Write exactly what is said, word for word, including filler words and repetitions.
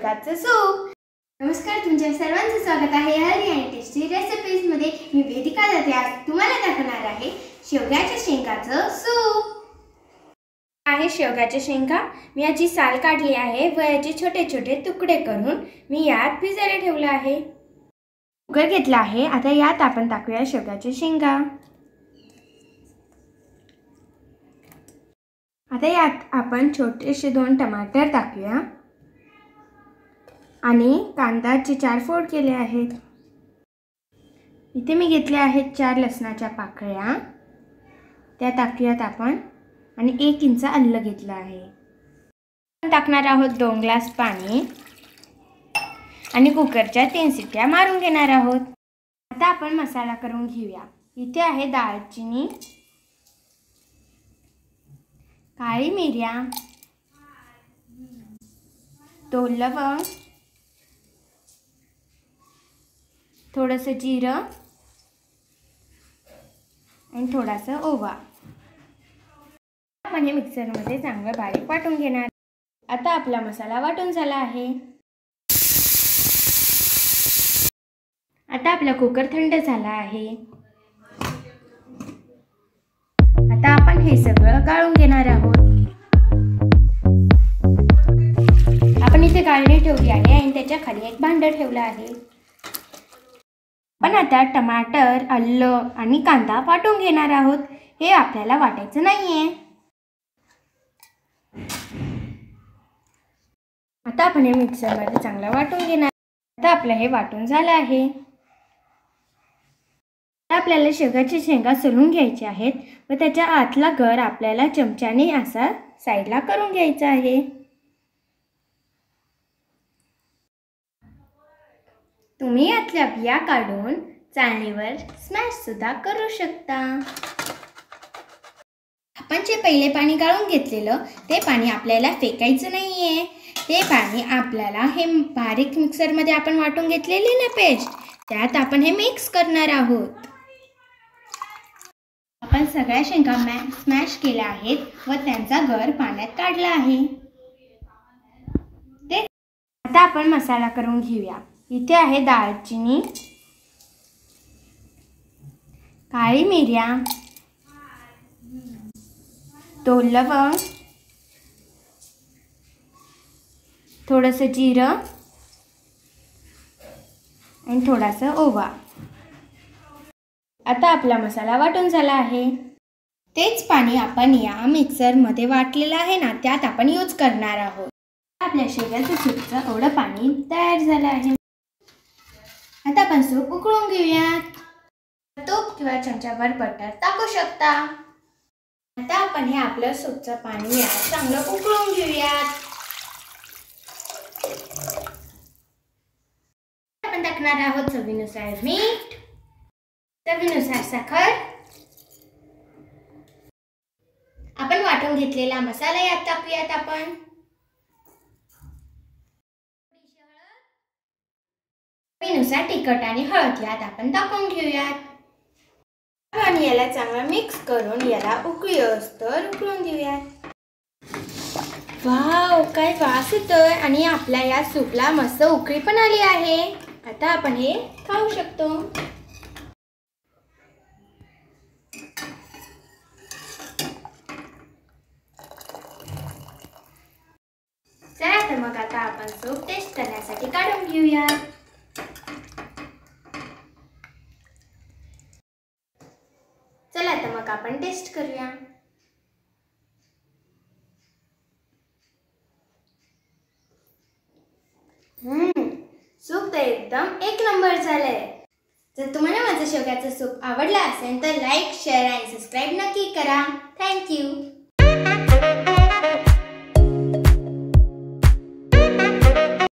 शेवगाचं soup. नमस्कार, तुमच्या सर्वांचं स्वागत आहे हेल्दी आणि टेस्टी रेसिपीज मध्ये। मी वेदिका जाते आज तुम्हाला दाखवणार आहे शेवग्याच्या शेंगाचं सूप। आहे शेवग्याच्या शेंगा, मी याची साल काढली आहे व याचे छोटे छोटे तुकडे करून मी यात भिजायला ठेवले आहे। कुकर घेतला आहे, आता यात आपण टाकूया शेवग्याच्या शेंगा। आता यात आपण छोटेसे दोन टमाटर टाकूया आणि कांद्याचे चार फोड केले आहेत। इथे मी घेतले आहेत चार लसणाच्या पाकळ्या, त्या टाकूयात आपण आणि एक इंच आलं घेतलं आहे। आपण टाकणार आहोत दोन ग्लास पाणी आणि कुकरच्या तीन शिट्ट्या मारून घेणार आहोत। आता आपण मसाला करून घेऊया। इथे आहे दालचिनी, काळी मिऱ्या, दोन लवंग, थोडंसं जिरं आणि थोडासा ओवा। आपण हे मिक्सरमध्ये चांगलं बारीक वाटून घेणार। आता आपला मसाला वाटून झाला आहे। आता आपला कुकर थंड झाला आहे। आता आपण हे सगळं गाळून घेणार आहोत। आपण इथे गाळणी ठेवली आहे आणि त्याच्या खाली एक भांड ठेवलं आहे। पण आता टमाटर, आलं आणि कांदा वाटून घेणार आहोत। हे आपल्याला वाटायचं नाहीये। आता आपण हे मिक्सरमध्ये चांगलं वाटून घेणार। आता आपलं हे वाटून झालं आहे। आता आपल्याला शेवग्याच्या शेंगा सोलून घ्यायच्या आहेत व त्याच्या आतला गर आपल्याला चमच्याने असा साईडला करून घ्यायचा आहे। तुम्ही यातल्या बिया काढून चाळणीवर स्मॅश सुद्धा करू शकता। आपण जे पहिले पाणी गाळून घेतलेलं ते पाणी आपल्याला फेकायचं नाहीये। ते पाणी आपल्याला हे बारीक मिक्सरमध्ये आपण वाटून घेतलेली ना पेस्ट, त्यात आपण हे मिक्स करणार आहोत। आपण सगळ्या शेंगा स्मॅश केल्या आहेत व त्यांचा गर पाण्यात काढला आहे। ते आता आपण मसाला करून घेऊया। इथे आहे दालचिनी, काळी मिऱ्या, दोन लवंग, थोडंसं जिरं आणि थोडासा ओवा। आता आपला मसाला वाटून झाला आहे। तेच पाणी आपण या मिक्सरमध्ये वाटलेलं आहे ना, त्यात आपण यूज करणार आहोत। आपल्या शेवग्याच्या सूपचं एवढं पाणी तयार झालं आहे। आता आपण सूप उकळून घेऊयात। तूप किंवा चमच्यावर बटर टाकू शकता। आता आपण हे आपलं सूपचं पाणी यात चांगलं उकळून घेऊयात। आपण टाकणार आहोत चवीनुसार मीठ, चवीनुसार साखर, आपण वाटून घेतलेला मसाला यात टाकूयात। आपण चवीनुसार तिखट आणि हळद यात आपण टाकून घेऊयात आणि याला चांगलं मिक्स करून याला उकळी असतं उकळून देऊयात। वाव, काय वास येतोय आणि आपल्या या सूपला मस्त उकळी पण आली आहे। आता आपण हे खाऊ शकतो। चला तर मग आता आपण सूप टेस्ट करण्यासाठी काढून घेऊया। चला तर मग आपण टेस्ट करूया। हम्म सूप तर एकदम एक नंबर झालंय। जर तुम्हाला माझं शेवग्याचं सूप आवडलं असेल तर लाईक, शेअर आणि सबस्क्राईब नक्की करा। Thank you.